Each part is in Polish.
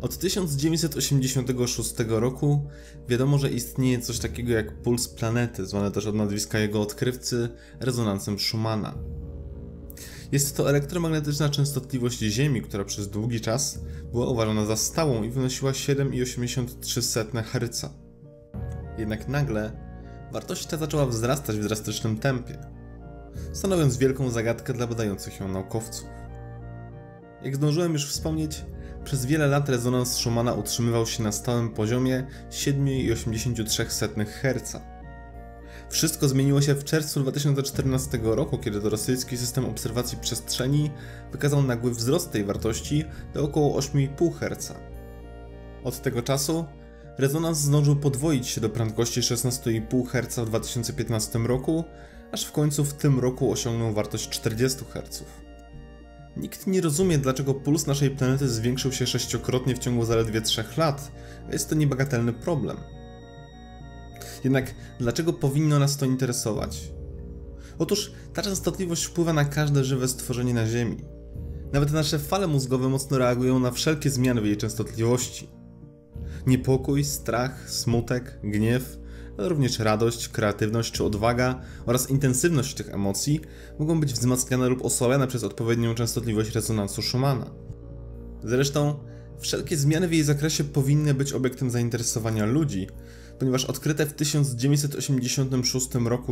Od 1986 roku wiadomo, że istnieje coś takiego jak puls planety, zwane też od nazwiska jego odkrywcy rezonansem Schumana. Jest to elektromagnetyczna częstotliwość Ziemi, która przez długi czas była uważana za stałą i wynosiła 7,83 Hz. Jednak nagle wartość ta zaczęła wzrastać w drastycznym tempie, stanowiąc wielką zagadkę dla badających ją naukowców. Jak zdążyłem już wspomnieć, przez wiele lat rezonans Schumana utrzymywał się na stałym poziomie 7,83 Hz. Wszystko zmieniło się w czerwcu 2014 roku, kiedy to rosyjski system obserwacji przestrzeni wykazał nagły wzrost tej wartości do około 8,5 Hz. Od tego czasu rezonans zdążył podwoić się do prędkości 16,5 Hz w 2015 roku, aż w końcu w tym roku osiągnął wartość 40 Hz. Nikt nie rozumie, dlaczego puls naszej planety zwiększył się 6-krotnie w ciągu zaledwie 3 lat, a jest to niebagatelny problem. Jednak dlaczego powinno nas to interesować? Otóż ta częstotliwość wpływa na każde żywe stworzenie na Ziemi. Nawet nasze fale mózgowe mocno reagują na wszelkie zmiany w jej częstotliwości. Niepokój, strach, smutek, gniew, ale również radość, kreatywność czy odwaga oraz intensywność tych emocji mogą być wzmacniane lub osłabiane przez odpowiednią częstotliwość rezonansu Schumana. Zresztą wszelkie zmiany w jej zakresie powinny być obiektem zainteresowania ludzi, ponieważ odkryte w 1986 roku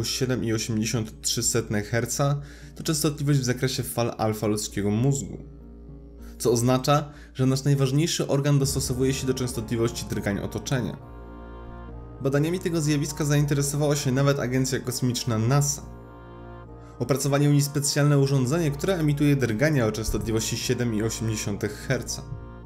7,83 Hz to częstotliwość w zakresie fal alfa ludzkiego mózgu. Co oznacza, że nasz najważniejszy organ dostosowuje się do częstotliwości drgań otoczenia. Badaniami tego zjawiska zainteresowała się nawet agencja kosmiczna NASA. Opracowali oni specjalne urządzenie, które emituje drgania o częstotliwości 7,8 Hz.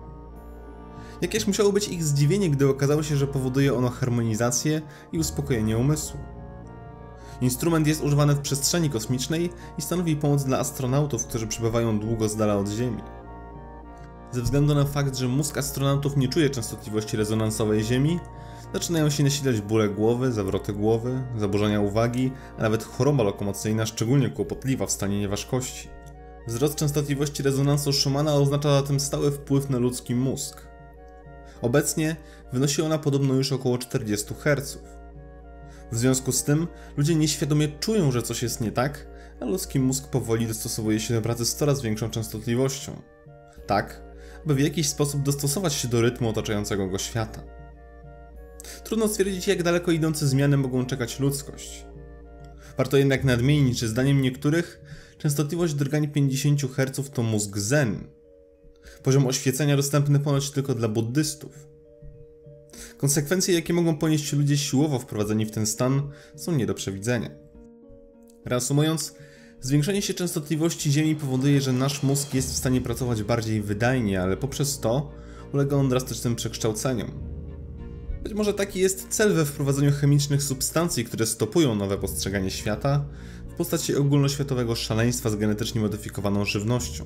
Jakież musiało być ich zdziwienie, gdy okazało się, że powoduje ono harmonizację i uspokojenie umysłu. Instrument jest używany w przestrzeni kosmicznej i stanowi pomoc dla astronautów, którzy przebywają długo z dala od Ziemi. Ze względu na fakt, że mózg astronautów nie czuje częstotliwości rezonansowej Ziemi, zaczynają się nasilać bóle głowy, zawroty głowy, zaburzenia uwagi, a nawet choroba lokomocyjna, szczególnie kłopotliwa w stanie nieważkości. Wzrost częstotliwości rezonansu Schumana oznacza zatem stały wpływ na ludzki mózg. Obecnie wynosi ona podobno już około 40 Hz. W związku z tym ludzie nieświadomie czują, że coś jest nie tak, a ludzki mózg powoli dostosowuje się do pracy z coraz większą częstotliwością. Tak, by w jakiś sposób dostosować się do rytmu otaczającego go świata. Trudno stwierdzić, jak daleko idące zmiany mogą czekać ludzkość. Warto jednak nadmienić, że zdaniem niektórych częstotliwość drgań 50 Hz to mózg zen. Poziom oświecenia dostępny ponoć tylko dla buddystów. Konsekwencje, jakie mogą ponieść ludzie siłowo wprowadzeni w ten stan, są nie do przewidzenia. Reasumując, zwiększenie się częstotliwości Ziemi powoduje, że nasz mózg jest w stanie pracować bardziej wydajnie, ale poprzez to ulega on drastycznym przekształceniom. Być może taki jest cel we wprowadzeniu chemicznych substancji, które stopują nowe postrzeganie świata w postaci ogólnoświatowego szaleństwa z genetycznie modyfikowaną żywnością.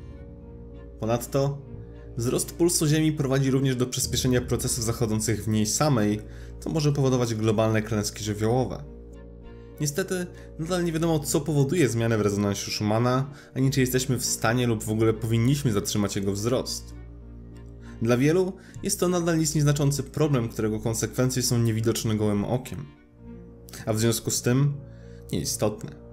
Ponadto wzrost pulsu Ziemi prowadzi również do przyspieszenia procesów zachodzących w niej samej, co może powodować globalne klęski żywiołowe. Niestety, nadal nie wiadomo, co powoduje zmianę w rezonansie Schumana, ani czy jesteśmy w stanie lub w ogóle powinniśmy zatrzymać jego wzrost. Dla wielu jest to nadal nic nieznaczący problem, którego konsekwencje są niewidoczne gołym okiem, a w związku z tym nieistotne.